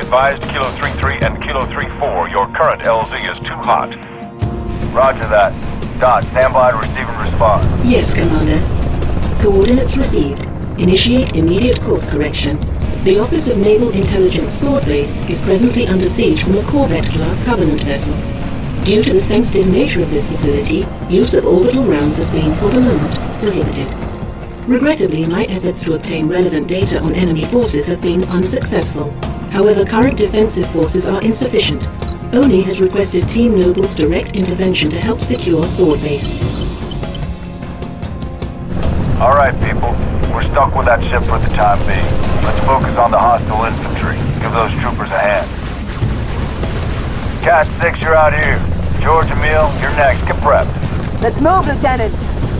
advised, Kilo 3-3 and Kilo 3-4. Your current LZ is too hot. Roger that. Dot, stand by to receive and respond. Yes, Commander. Coordinates received. Initiate immediate course correction. The Office of Naval Intelligence Sword Base is presently under siege from a Corvette-class Covenant vessel. Due to the sensitive nature of this facility, use of orbital rounds has been, for the moment, prohibited. Regrettably, my efforts to obtain relevant data on enemy forces have been unsuccessful. However, current defensive forces are insufficient. ONI has requested Team Noble's direct intervention to help secure Sword Base. Alright, people. We're stuck with that ship for the time being. Let's focus on the hostile infantry. Give those troopers a hand. Cat 6, you're out here. George, Emil, you're next. Get prepped. Let's move, Lieutenant!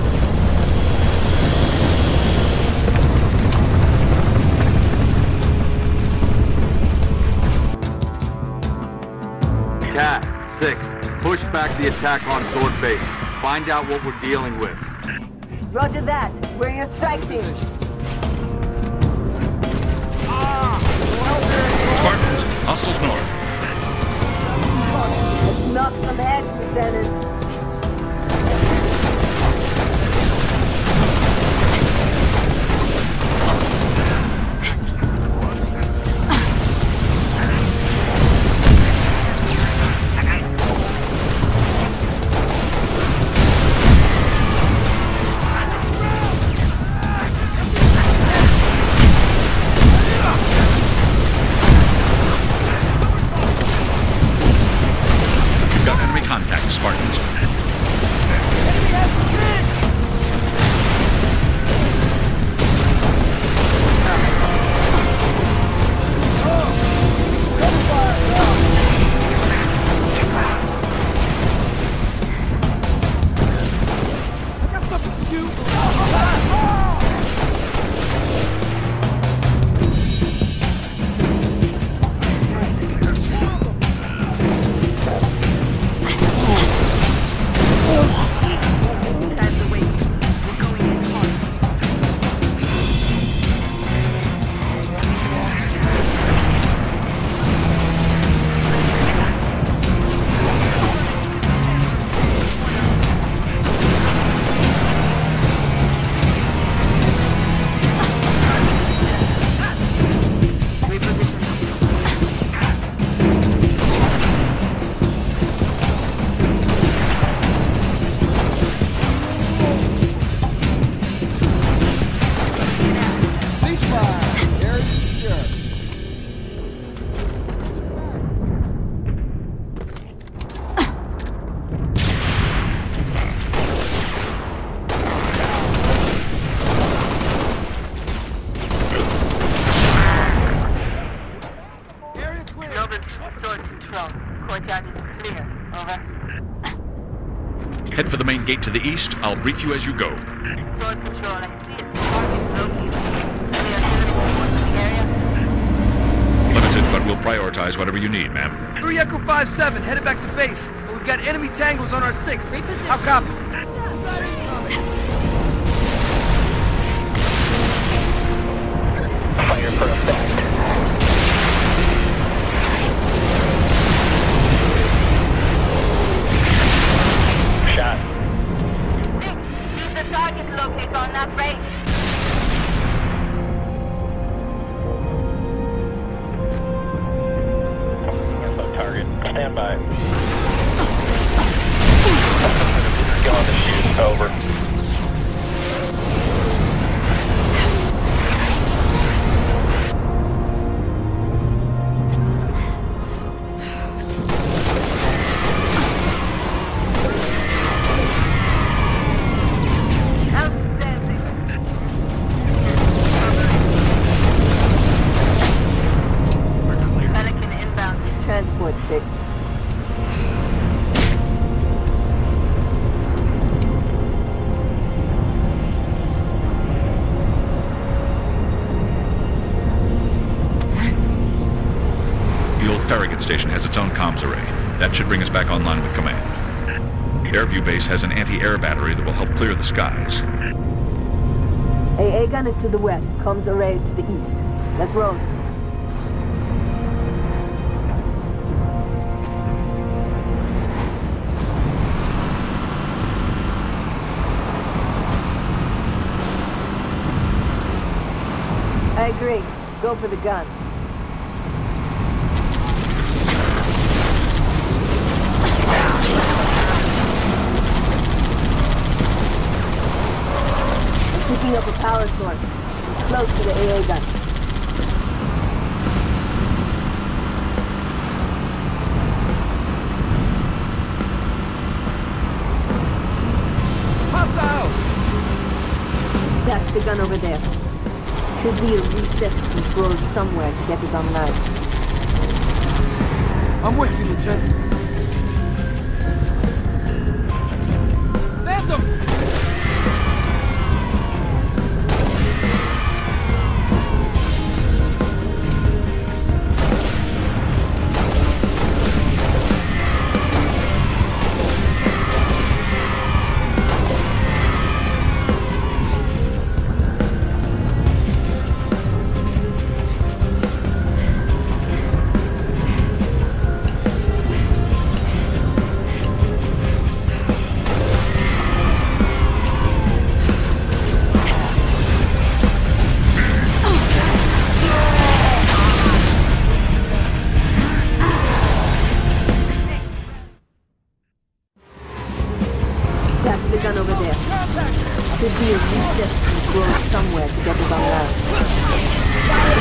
Cat 6, push back the attack on Sword Base. Find out what we're dealing with. Roger that. We're your strike team. Spartans, hostiles north. Let's knock some heads, Lieutenant. Contact, Spartans. Head for the main gate to the east. I'll brief you as you go. Sword Control, I see it. Target located. Any artillery support in the area? Limited, but we'll prioritize whatever you need, ma'am. 3 Echo 5-7, headed back to base. But we've got enemy tangles on our 6. I'll copy. Fire for effect. Shot. 6, use the target locator on that range. Info target. Stand by. Go on the shoot. Over. Transport 6. The old Farragut station has its own comms array. That should bring us back online with command. Airview Base has an anti-air battery that will help clear the skies. AA gun is to the west. Comms array is to the east. Let's roll. I agree. Go for the gun. Picking up a power source. Close to the AA gun. Hostiles! That's the gun over there. Should be a reset control somewhere to get it online. I'm with you, Lieutenant. Phantom! That's the gun over there. Should be a reset control somewhere to get it online.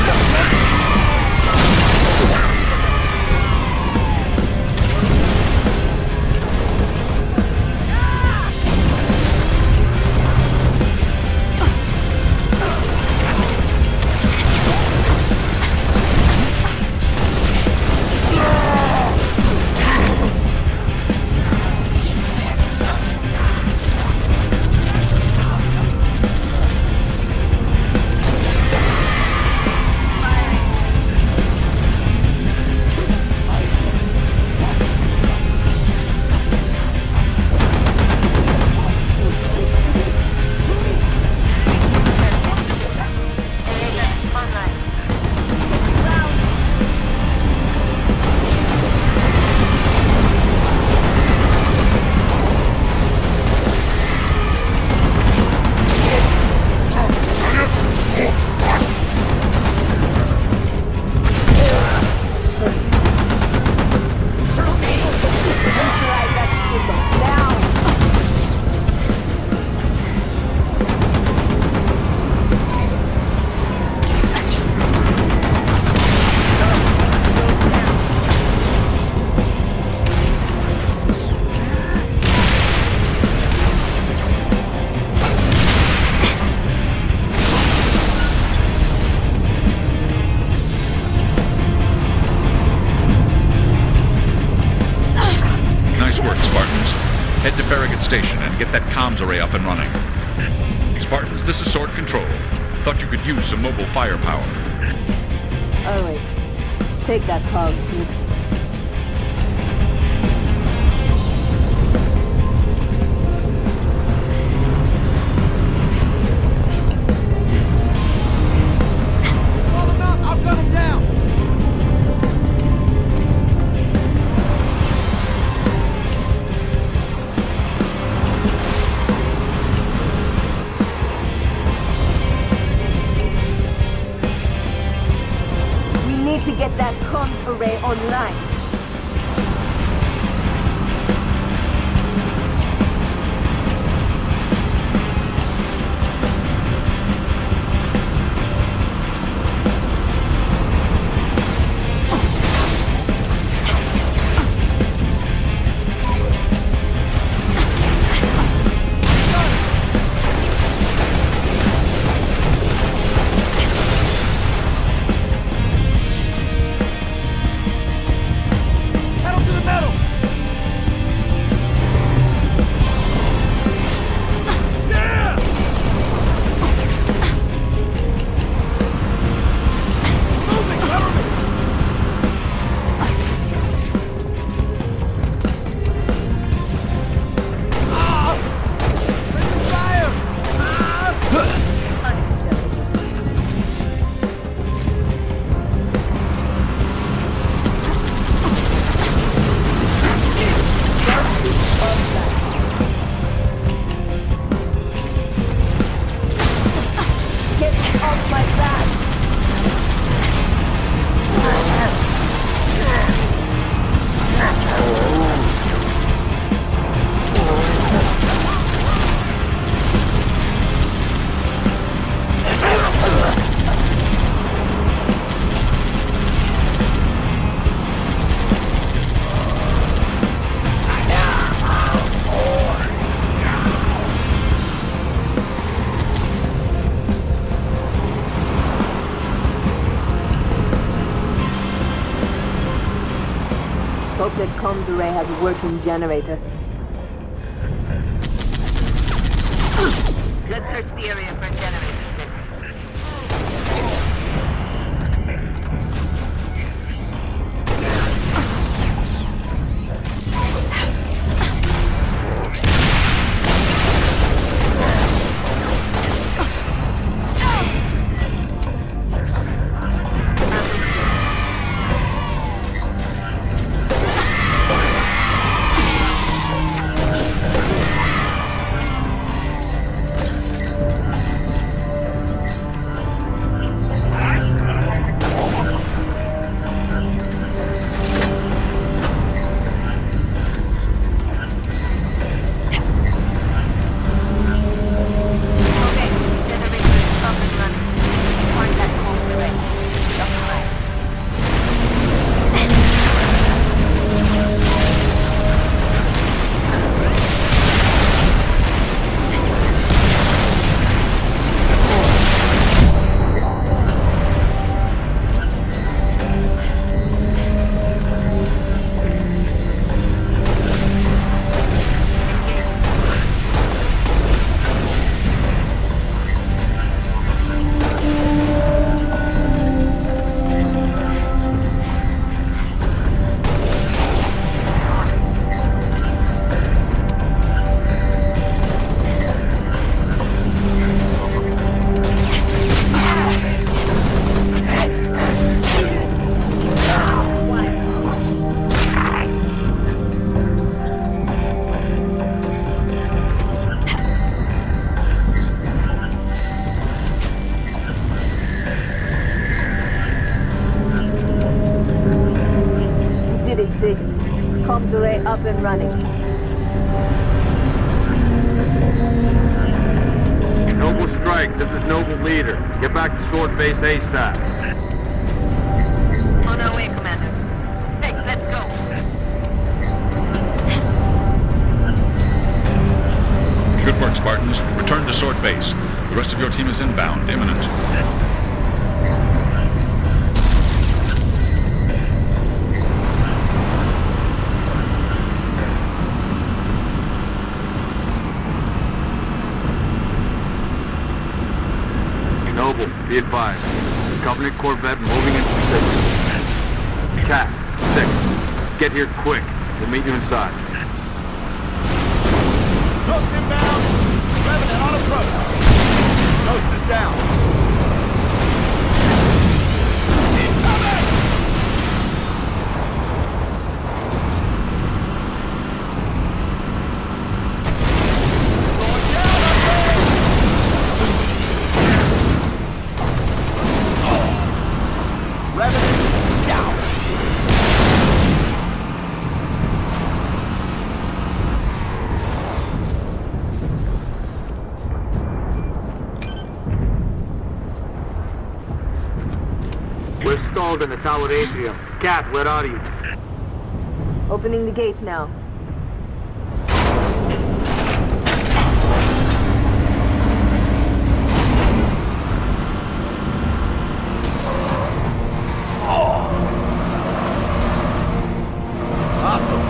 Head to Farragut Station and get that comms array up and running. Spartans, this is Sword Control. Thought you could use some mobile firepower. Oh wait. Take that hog, Six. Call him out, I'll gun him down! To get that comms array online. comms array has a working generator. Let's search the area for a generator, 6. Did it, 6. Comms array up and running. Noble Strike, this is Noble Leader. Get back to Sword Base ASAP. On our way, Commander. 6, let's go. Good work, Spartans. Return to Sword Base. The rest of your team is inbound, imminent. Noble, be advised. Covenant Corvette moving into position. Cat, 6, get here quick. We'll meet you inside. Ghost inbound! Revenant on approach! Ghost is down! Incoming! Going down up there! Revenant down! We're stalled in the tower atrium. Cat, where are you? Opening the gates now. Hostiles!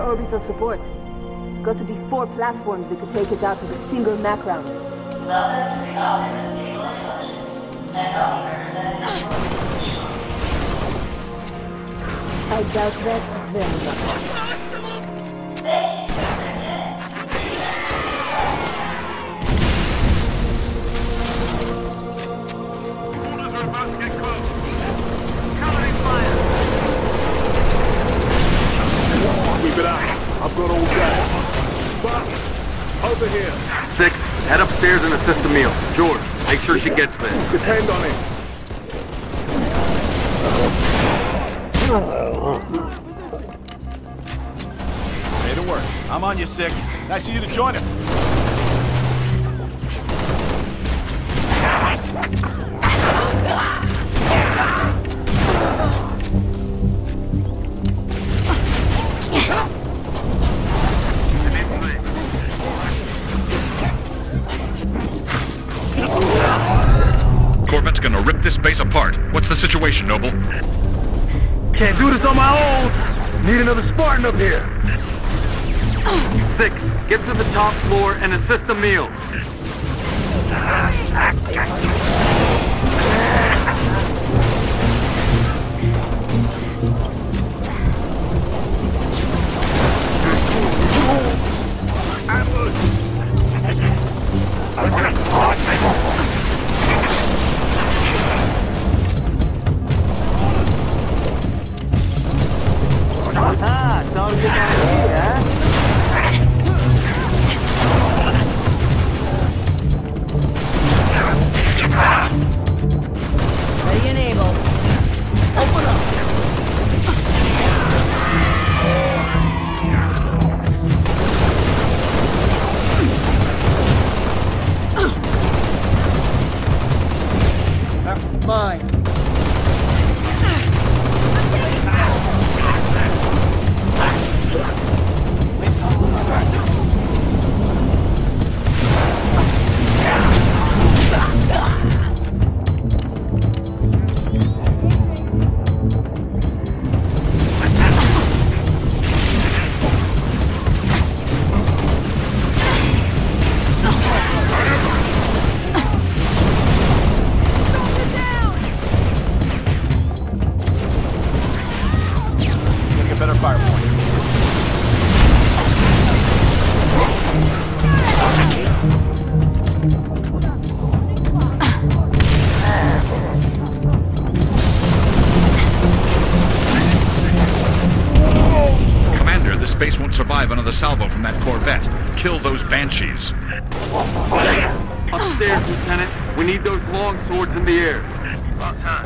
orbital support. Got to be 4 platforms that could take it out with a single Mac round. Welcome to the Office of Naval Intelligence. And all representatives. I doubt that very much. Thank you, Lieutenant. Orders are about to get close. Covering fire. Keep it out. I've got all day. Spot, over here. 6, head upstairs and assist Emile. George, make sure she gets there. Depend on it. Made it work. I'm on you, 6. Nice of you to join us. Corvette's gonna rip this base apart. What's the situation, Noble? Can't do this on my own. Need another Spartan up here. 6, get to the top floor and assist Emile. Don't get that Ready and able. Open up. That's mine. Better fire point. Commander, this base won't survive another salvo from that Corvette. Kill those Banshees. Upstairs, Lieutenant. We need those long swords in the air. About time.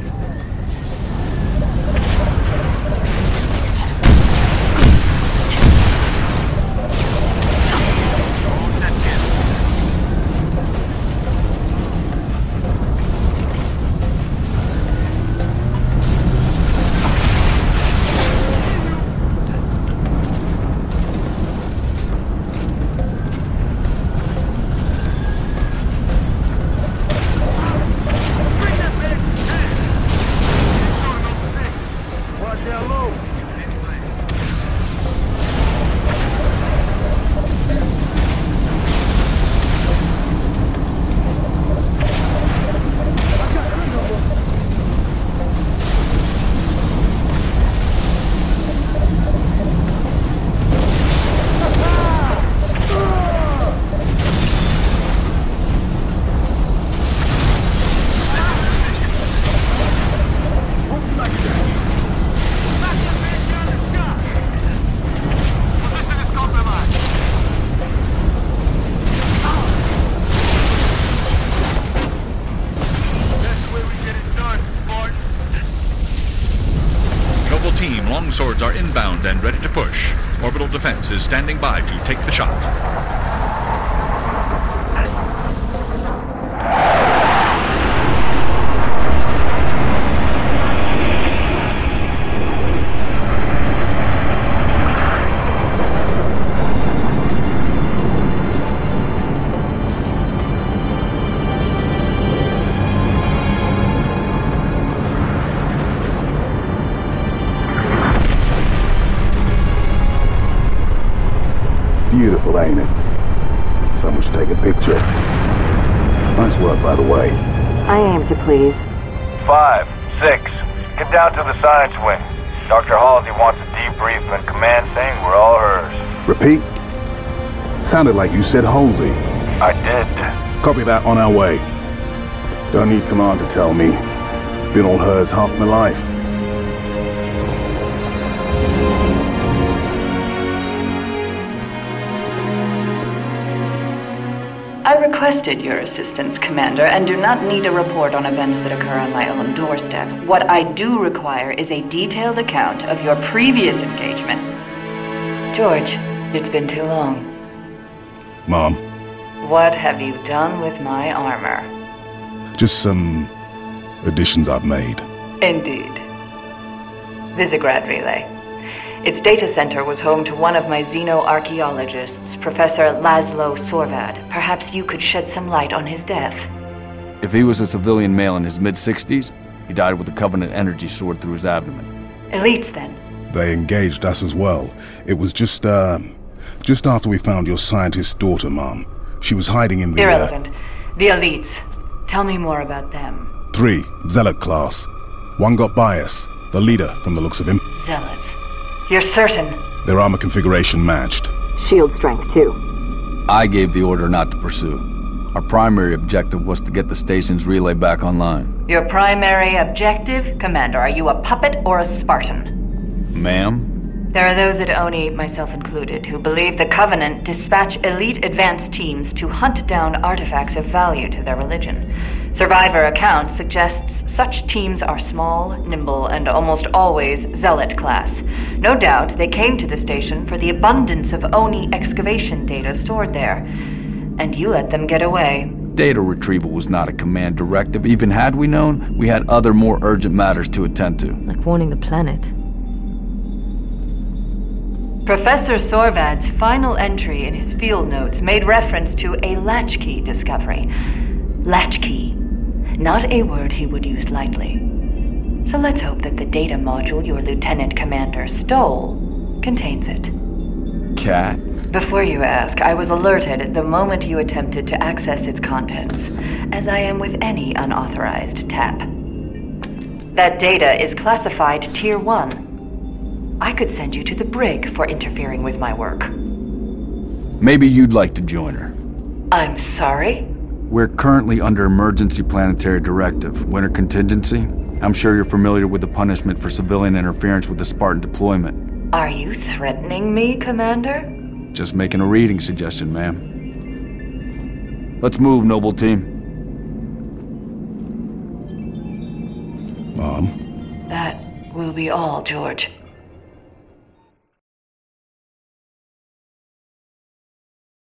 Team, longswords are inbound and ready to push. Orbital defense is standing by to take the shot. Beautiful, ain't it? Someone should take a picture. Nice work, by the way. I aim to please. 5, 6, get down to the science wing. Dr. Halsey wants a debrief and command saying we're all hers. Repeat? Sounded like you said Halsey. I did. Copy that, on our way. Don't need command to tell me. Been all hers half my life. I requested your assistance, Commander, and do not need a report on events that occur on my own doorstep. What I do require is a detailed account of your previous engagement. George, it's been too long. Mom. What have you done with my armor? Just some additions I've made. Indeed. Visegrad Relay. Its data center was home to one of my xenoarchaeologists, Professor Laszlo Sorvad. Perhaps you could shed some light on his death. If he was a civilian male in his mid-60s, he died with a Covenant energy sword through his abdomen. Elites, then? They engaged us as well. It was just after we found your scientist's daughter, Mom. She was hiding in the... Irrelevant. The Elites. Tell me more about them. 3, Zealot class. One got by us. The leader, from the looks of him. Zealots. You're certain? Their armor configuration matched. Shield strength, too. I gave the order not to pursue. Our primary objective was to get the station's relay back online. Your primary objective? Commander, are you a puppet or a Spartan? Ma'am? There are those at ONI, myself included, who believe the Covenant dispatch elite advance teams to hunt down artifacts of value to their religion. Survivor account suggests such teams are small, nimble, and almost always Zealot class. No doubt they came to the station for the abundance of ONI excavation data stored there. And you let them get away. Data retrieval was not a command directive. Even had we known, we had other more urgent matters to attend to. Like warning the planet. Professor Sorvad's final entry in his field notes made reference to a latchkey discovery. Latchkey. Not a word he would use lightly. So let's hope that the data module your Lieutenant Commander stole contains it. Cat? Before you ask, I was alerted the moment you attempted to access its contents, as I am with any unauthorized tap. That data is classified Tier 1. I could send you to the brig for interfering with my work. Maybe you'd like to join her. I'm sorry? We're currently under emergency planetary directive, winter contingency. I'm sure you're familiar with the punishment for civilian interference with the Spartan deployment. Are you threatening me, Commander? Just making a reading suggestion, ma'am. Let's move, noble team. Mom? That will be all, George.